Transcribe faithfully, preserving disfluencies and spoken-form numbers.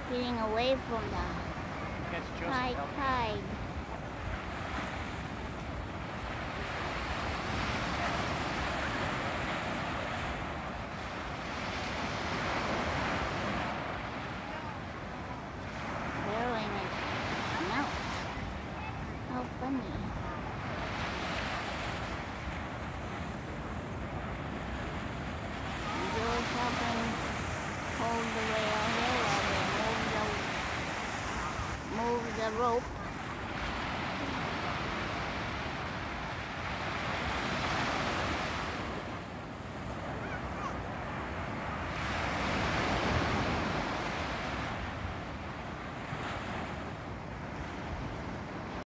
getting away from the high tide. Barreling it melts. How funny. Joe's helping hold the rail here while they move the, move the rope.